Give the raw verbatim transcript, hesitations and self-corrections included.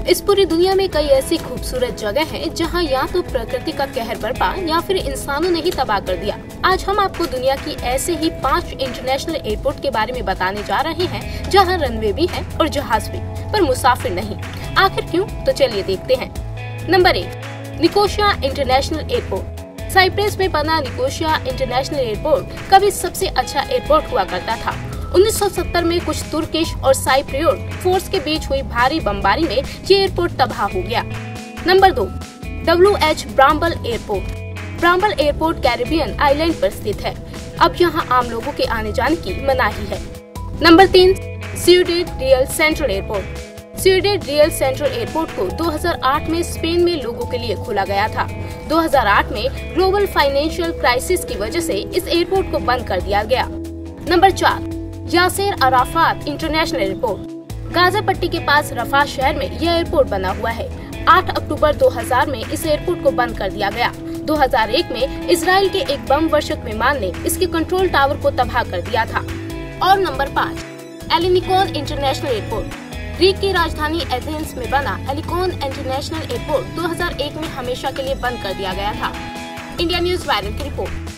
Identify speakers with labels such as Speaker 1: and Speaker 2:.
Speaker 1: इस पूरी दुनिया में कई ऐसी खूबसूरत जगह हैं जहां या तो प्रकृति का कहर बरपा या फिर इंसानों ने ही तबाह कर दिया। आज हम आपको दुनिया की ऐसे ही पांच इंटरनेशनल एयरपोर्ट के बारे में बताने जा रहे हैं जहां रनवे भी है और जहाज भी, पर मुसाफिर नहीं। आखिर क्यों? तो चलिए देखते हैं। नंबर एक, निकोसिया इंटरनेशनल एयरपोर्ट। साइप्रस में बना निकोसिया इंटरनेशनल एयरपोर्ट कभी सबसे अच्छा एयरपोर्ट हुआ करता था। उन्नीस सौ सत्तर में कुछ तुर्किश और साइप्रियोट फोर्स के बीच हुई भारी बमबारी में ये एयरपोर्ट तबाह हो गया। नंबर दो, W H Bramble airport. Bramble airport Caribbean island पर स्थित है। अब यहाँ आम लोगों के आने जाने की मनाही है। नंबर तीन, Ciudad Real Central airport. Ciudad Real Central airport को दो हज़ार आठ में स्पेन में लोगों के लिए खोला गया था। दो हज़ार आठ में ग्लोबल फाइनेंशियल क्राइसिस की वजह से इस एयरपोर्ट को बंद कर दिया गया। नंबर चार, Yasser Arafat international airport. Gaza पट्टी के पास रफा शहर में यह एयरपोर्ट बना हुआ है। आठ अक्टूबर दो हज़ार में इस एयरपोर्ट को बंद कर दिया गया। दो हज़ार एक में इजराइल के एक बम वर्षक विमान ने इसके कंट्रोल टावर को तबाह कर दिया था। और नंबर पाँच, एलिनिकॉन इंटरनेशनल एयरपोर्ट। ग्रीक की राजधानी एथेंस में बना एलिकॉन इंटरनेशनल एयरपोर्ट दो हज़ार एक में हमेशा के लिए बंद कर दिया गया था। इंडिया न्यूज वायरल की रिपोर्ट।